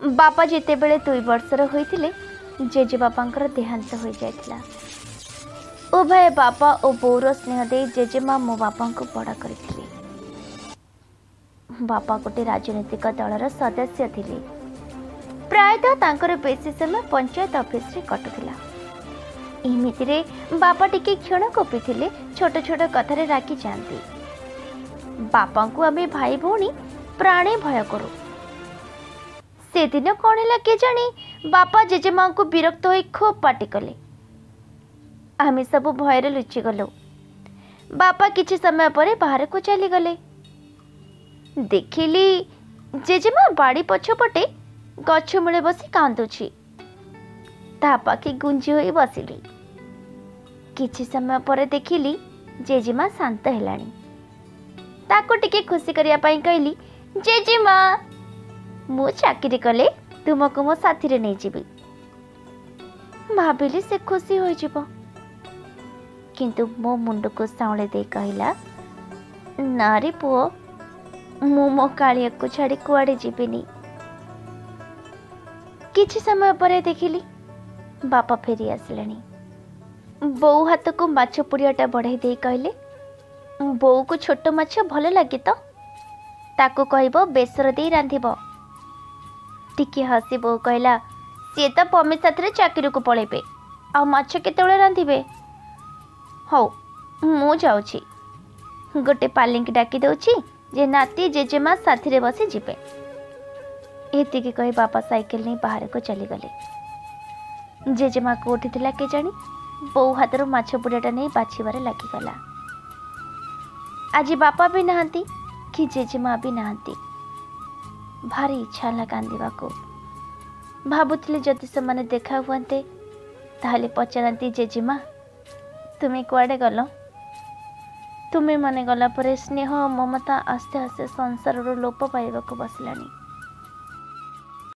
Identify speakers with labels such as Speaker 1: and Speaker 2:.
Speaker 1: बापा जितेबले 2 वर्षर होइतिले जेजे बापांकर देहांत हो जाइतिला। उभय बापा और बोर स्नेह दे जेजेमा मो बापा को बड़ा करथिले। बापा गोटे राजनीतिक दलर सदस्य थिले। प्रायतः तांकर बेसी समय पंचायत ऑफिस रे कटुथिला। एमितिरे बापा टिके क्षण कोपी थिले, छोट छोट कथारे राखी जाती। बापा को आमे भाई भौणी प्राणे भय करू। से दिन कौन है के जानी बापा जेजेमा को विरक्त हो खूब पाटी कले। आमे सब भयर लुचि गलु। बापा किछि समय पर बाहर को चली गले। देखिली जेजेमा बाड़ी पछपटे गछ मूले बसी कांदुछि। ता पाखी गुंजी होई बसिली। किछि समय पर देखिली जेजेमा शांत हेलाणी। ताको टिके खुशी करिया पई कहली, जेजेमा मु चाकरी कले तुमको मो साथी रे नै जीवी। भाबिली से खुशी हो जिवो, किंतु मो मुंड को साउले दे कहला, नारी पुओ मु मो कालिया को छाड़ी कुआडे जीविनी। किछि समय पर देखिली बापा फेरी आसिलानी। बो हाथ को माछ पुड़ियाटा बढ़ाई दे कहले, बो को छोट माछ भल लगे तो ताको कहबो बेसर दे रांधिबो। टिके हसी बो कहला, सी तो पमी साथरे चाकरी को पळेबे, आ माछ केतेबेले रांधिबे। हौ मु जाउछि, गोटे पालिंक डाकी दउछि जे नाती जेजेमा साथी रे बसी जिबे। एतिकी कही बापा साइकिल नहीं बाहर को चली गले। जेजेमा को उठिथिला के जानी बो हाथरू माछ पुड़ियाटा नहीं बाछिबारे लागिगला। आज बापा भी नहांती कि जेजेमा भी नहांती। भारी इच्छा ହେଲା କାନ୍ଦିବାକୁ। ଭାବୁଥିଲି ଯଦି ସେମାନେ ଦେଖା ହୁଅନ୍ତେ ତାହେଲେ ପଚାରନ୍ତି, जेजेमा ତୁମେ କୁଆଡ଼େ ଗଲ? ତୁମେ ମାନେ ଗଲା ପରେ ସ୍ନେହ ମମତା ଆସ୍ତେ ଆସ୍ତେ ସଂସାରରୁ ଲୋପ ପାଇବାକୁ ବସିଲାଣି।